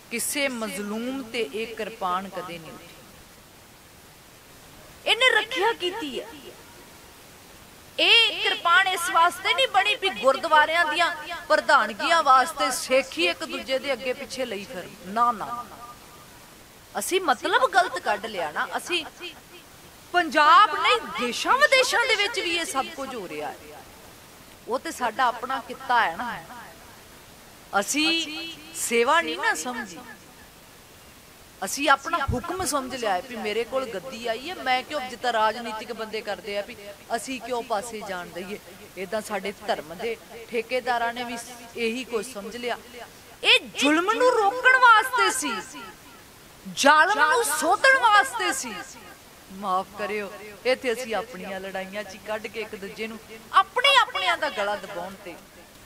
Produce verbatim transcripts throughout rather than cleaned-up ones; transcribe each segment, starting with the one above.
किसे मजलूम ते एक कृपान कदे नहीं उठी। इन्हें रखिया कीती है। ਇਹ ਕਿਰਪਾਨ ਇਸ ਵਾਸਤੇ ਨਹੀਂ ਬਣੀ ਵੀ ਗੁਰਦੁਆਰਿਆਂ ਦੀਆਂ ਪ੍ਰਧਾਨਗੀਆਂ ਵਾਸਤੇ ਸੇਖੀ ਇੱਕ ਦੂਜੇ ਦੇ ਅੱਗੇ ਪਿੱਛੇ ਲਈ ਫਿਰ, ਨਾ ਨਾ ਅਸੀਂ ਮਤਲਬ ਗਲਤ ਕੱਢ ਲਿਆ ਨਾ। ਅਸੀਂ ਪੰਜਾਬ ਨਹੀਂ ਦੇਸ਼ਾਂ ਵਿਦੇਸ਼ਾਂ ਦੇ ਵਿੱਚ ਵੀ ਇਹ ਸਭ ਕੁਝ ਹੋ ਰਿਹਾ ਹੈ। ਉਹ ਤੇ ਸਾਡਾ ਆਪਣਾ ਕਿੱਤਾ ਹੈ ਨਾ, ਅਸੀਂ ਸੇਵਾ ਨਹੀਂ ਨਾ ਸਮਝੀ, ਅਸੀਂ अपना हुक्म समझ लिया है भी मेरे को गद्दी आई है, मैं क्यों जितना राजनीतिक बंदे करते हैं भी असी क्यों पासे जान दईए। इदां साडे धर्म दे ठेकेदारां ने भी यही कुछ समझ लिया। ये जुल्म नूं रोकण वास्ते सी, जालम नूं सोधण वास्ते सी। माफ करियो, इत्थे असी अपनियां लड़ाइयां च कढ के एक दूजे नूं अपने अपनियां दा गला दबाउण ते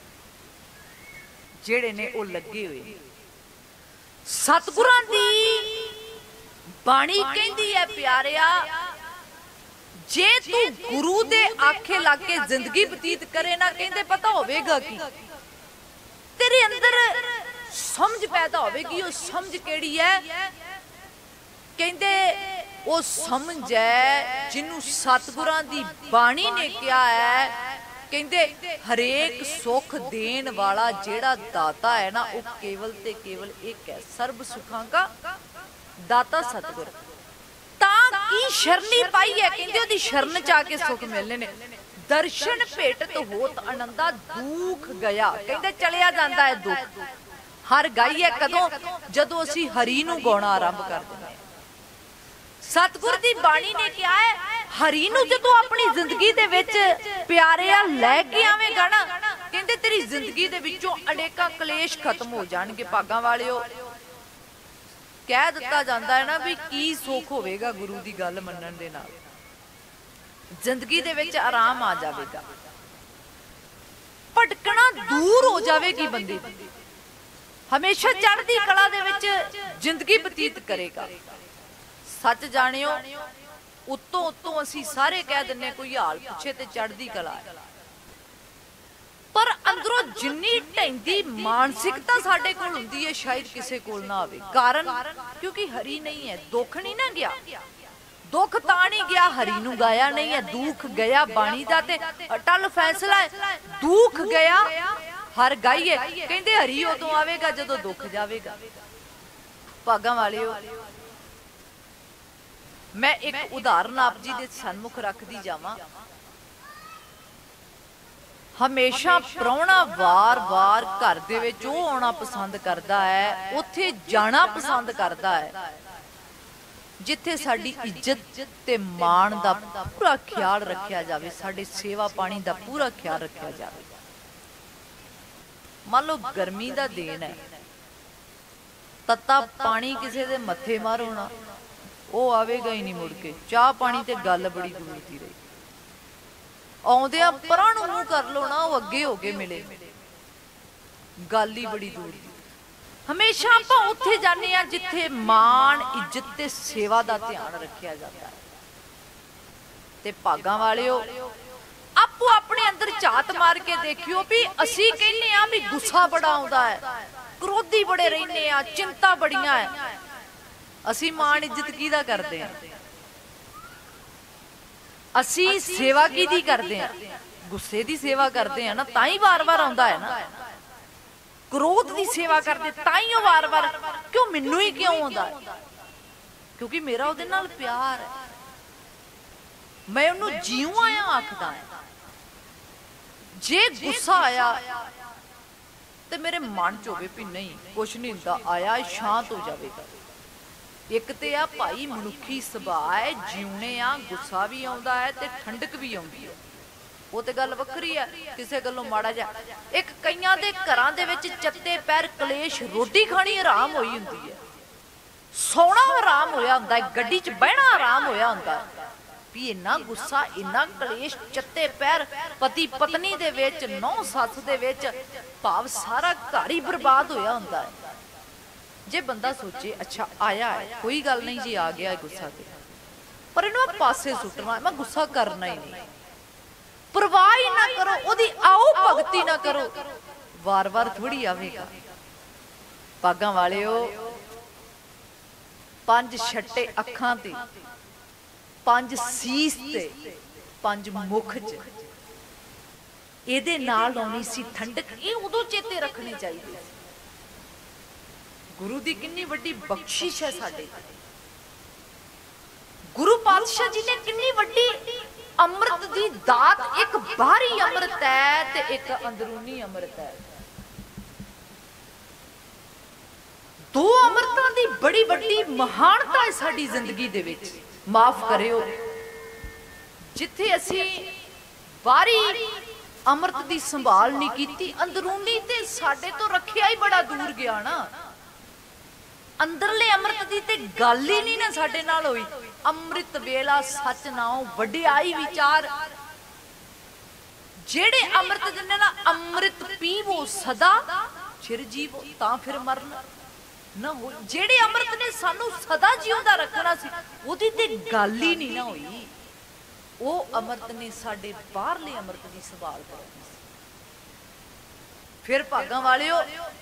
जिहड़े ने ओ लगे हुए। सतगुरां दी बाणी कहंदी है प्यारिया, जे तू गुरु दे आखे लग के जिंदगी बतीत करे ना, कहंदे पता होवेगा की तेरे अंदर समझ पैदा होवेगी। वो समझ केड़ी है? कहंदे वो समझ है जिन्नू सतगुरां दी बाणी ने कहा है, कहंदे हरेक सुख देन वाला जेड़ा दाता है ना, वो केवल ते केवल एक है, सर्व सुखां का दाता सतगुर। तां की शरणी पाई है, कहंदे ओदी शरण च आके सुख मिलने ने। दर्शन भेटत होत आनंदा दुख गया, कहंदे चलिया जांदा है दुख। हर गाई है कदों? जदों असीं हरी नूं गाउणा आरंभ कर दिंदे। सतगुर दी बाणी ने क्या है, हरी नूं जदों अपनी जिंदगी दे विच प्यारिया लैके आवेगा ना, कहंदे तेरी जिंदगी दे विचों अनेकां कलेश खत्म हो जाणगे। भागां वालिओ, कह दिता जांदा है ना भी की सुख होवेगा गुरु दी गल मन्नण दे नाल। जिंदगी दे विच आराम आ जावेगा, भटकना दूर हो जावेगी बंदे दी, हमेशा चढ़दी कला दे विच जिंदगी बतीत करेगा। सच जानियो, उत्तों उत्तों असी सारे कह दिन्ने कोई हाल पुछे ते चढ़दी कला है, पर अंदरों जिन्नी ढैंदी मानसिकता साडे कोल हुंदी है शायद किसे कोल ना आवे। कारण क्योंकि हरी नहीं है, दुख नहीं ना गया। दुख तां नहीं गया, हरी नूं गाया नहीं है। दुख गया बाणी दा ते अटल फैसला है, दुख गया हर गाइए। कहंदे हरी उदों आवेगा जदों दुख जावेगा। भागां वालिओ, मैं एक उदाहरण आप जी दे सन्मुख रखदी जावां। हमेशा प्राहुणा वार वार घर दे विच ओह आउणा पसंद करदा है, उत्थे जाना पसंद करदा है जिथे साडी इज्जत ते मान दा पूरा ख्याल रखिया जावे, साडे सेवा पानी दा पूरा ख्याल रखिया जावे। मान लो गर्मी दा दिन है, तत्ता पानी किसे दे मथे मारो ना, वो आवेगा ही नहीं मुड़ के। चाह पानी ते गल बड़ी दूर दी रही, आउंदियां परां नूं मूंह कर लो ना, वो अगे हो के मिले, गल ही बड़ी दूर दी। हमेशा आपां उत्थे जाने आ जिथे मान इज्जत ते सेवा दा ध्यान रखिया जाता है। ते भागां वालिओ, आपो अपने अंदर झात मार के देखियो भी असी कहने आ भी गुस्सा बड़ा आउंदा है, क्रोधी बड़े रहने आ, चिंता बड़ियां है। असी मान इज्जत किहदा करदे हां? असी सेवा किहदी करदे हां? गुस्से दी सेवा करदे हां ना, तां ही वार-वार आउंदा है ना। क्रोध दी सेवा करदे तां ही वार-वार, क्यों मैनू ही क्यों आउंदा है? क्योंकि मेरा उहदे नाल प्यार है, मैं उहनूं जीऊं आया आखदा है। जे गुस्सा आया ते मेरे मन च होवे भी नहीं कुछ नहीं हुंदा, आया शांत हो जावेगा। एक ते आ भाई मनुखी सुभाਅ है, जीवने आ गुस्सा भी आउंदा है ते ठंडक भी आउंदी है, वो ते गल वक्री है, किसे गल्लों माड़ा जा। एक कईयां दे घरां दे विच चत्ते पैर कलेश, रोटी खानी हराम होई हुंदी है, सोना हराम होया हुंदा है, गड्डी च बहना हराम होया हुंदा है। भी इन्ना गुस्सा, इन्ना कलेश, चत्ते पैर पति पत्नी दे विच, नौ सੱਸ दे विच, भाव सारा घर ही बर्बाद होया हुंदा है। जे बंदा सोचे अच्छा आया है कोई गल नहीं जी, आ गया है गुस्सा ते, पर इन्हूं पासे सुटना, मैं गुस्सा करना ही नहीं, परवाह ही ना करो, ओदी आओ भगती ना करो, वार वार थोड़ी आवेगा। भागां वालिओ, पंज छट्टे अखां ते, पंज सीस ते, पंज मुख च, इहदे नाल आउणी सी ठंडक। ये उदों चेते रखने चाहिए। गुरु दी कितनी वड्डी बख्शिश है साडे। गुरु पातशाह जी ने कितनी वड्डी अमृत दी दात, एक बाहरी अमृत है ते एक अंदरूनी अमृत है। दो अमृतां दी बड़ी वड्डी महानता है साडी जिंदगी दे विच। माफ करियो, जिथे असी बाहरी अमृत दी संभाल नहीं कीती, अंदरूनी ते साडे तो रखिया ही बड़ा दूर गया ना। अंदरले अमृत दी ते गल ही नहीं ना साडे नाल होई। अमृत वेला सच नाओ वड्याई विचार, जेड़े अमृत जिन्ने ना अमृत पीवो सदा चिर जीवो तां फिर मरना ना हो। जेड़े अमृत ने सानू सदा जीवदा रखना सी, ओदी ते गल ही नहीं ना होई। वो अमृत ने साडे बाहरले अमृत की संभाल करनी सी। फिर भागां वालिओ,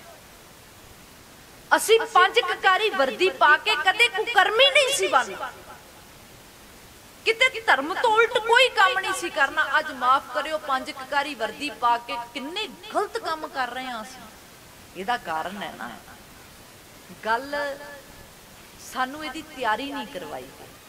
असी पंज ककारी वर्दी पा के कदे कुकर्मी नहीं सी बनना, किते धर्म तो उल्ट कोई काम नहीं सी करना। अज माफ करियो, पंज ककारी वर्दी पा के किन्ने गलत काम कर रहे हैं असीं। इहदा कारण है ना, गल सानू इहदी तैयारी नहीं करवाई,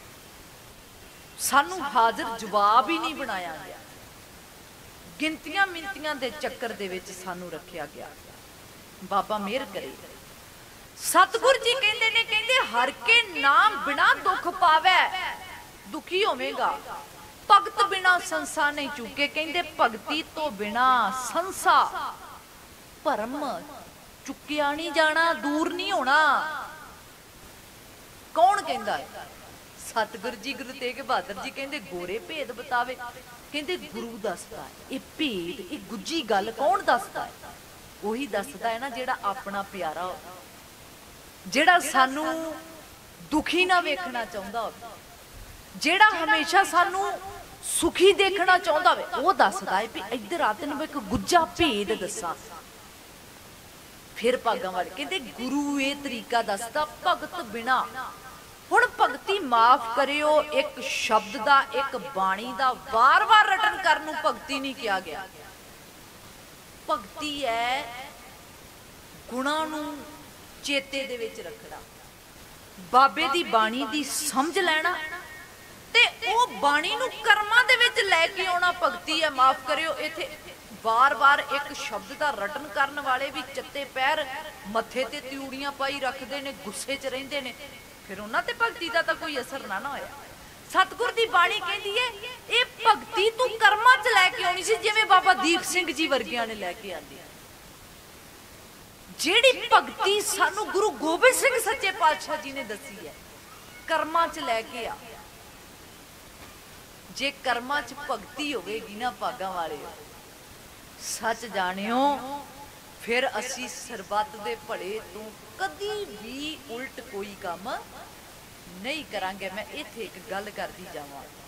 सानू हाजिर जवाब ही नहीं बनाया गया। गिनतियां मिनतियां दे चक्कर दे विच सानू रखिया गया। बाबा मेहर करे। सतगुर जी कहंदे ने, कहंदे हर के नाम बिना दुख पावे दुखी होवेगा, भगत बिना संसा नहीं चूके। कहंदे भगती तो बिना संसा भरम चुकिया नहीं जाना, दूर नहीं होना। कौन कहंदा है? सतगुर जी, गुरु तेग बहादुर जी कहंदे गोरे भेद बतावे। कहंदे गुरु दसदा है। ये भेद, ये गुज्जी गल कौन दसदा है? वही दसदा है ना जेड़ा अपना प्यारा हो, जेड़ा सानू दुखी ना वेखना चाहुंदा होवे, जेड़ा हमेशा सानू सुखी देखना चाहुंदा होवे। वो दसदा है भी इधर आ तैनूं मैं एक गुज्जा भेद दसां। फिर भागां वाले कहंदे गुरु ये तरीका दसदा, भगत बिना। हुण भगती माफ करियो, एक शब्द दा, एक बाणी दा बार बार रटन करन नूं भगती नहीं किया गया। भगती है गुणां नूं चेते दे विच रखना, बाबे दी बाणी दी समझ लैना ते ओ बाणी नूं कर्मां दे विच लैके आउणा भगती है। माफ करियो, इत्थे बार बार एक शब्द दा रटन करन वाले भी चत्ते पैर मत्थे ते त्यूड़ियां पाई रखदे ने, गुस्से च रहिंदे ने। फिर उन्हां ते भगती दा तां कोई असर ना ना होया। सतगुर दी बाणी कहंदी है, ये भगती तू कर्मां च लैके आउणी सी, जिवें बाबा दीप सिंह जी वर्गियां ने लैके आंदी। जेड़ी भगती सानू गुरु गोबिंद सिंह सच्चे पातशाह जी ने दसी है, कर्मां च लैके आ। जे कर्मां च भगती होवेगी ना भागां वाले, सच जानियो, फिर असी सरबत दे भले तो कदी भी उल्ट कोई काम नहीं करांगे। मैं इत्थे एक गल करदी जावां।